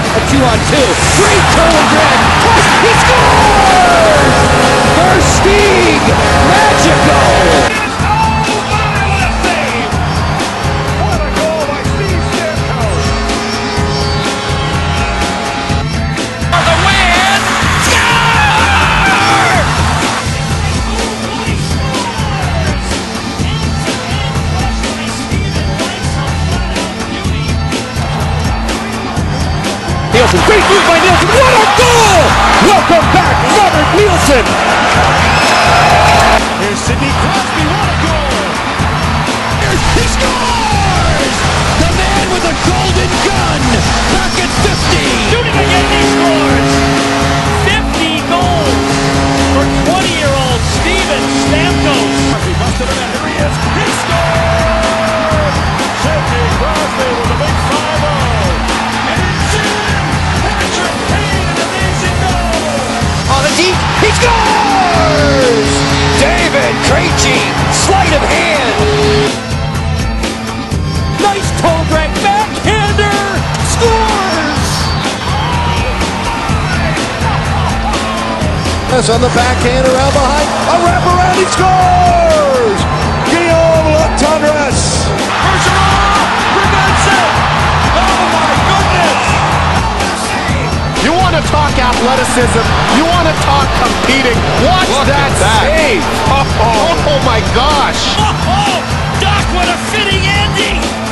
A 2-on-2. Great Colgren. He scores! Versteeg. Magical. Nielsen, great move by Nielsen, what a goal! Welcome back, Robert Nielsen! Here's Sidney Crosby, what a goal! He scores! The man with a golden gun, back at 50! Shooting again, he scores! 50 goals for 20-year-old Steven Stamkos. He busted him in, here he is, he scored! Sidney Crosby with a big 5-0. He scores! David Krejci, sleight of hand. Nice toe drag, backhander, scores! Yes, on the backhand around behind, a wraparound, he scores! Guillaume Latendresse! Bergeron prevents it! Oh my goodness! You want to talk athleticism, you want to talk competing, watch that save! Oh my gosh! Doc, what a fitting ending!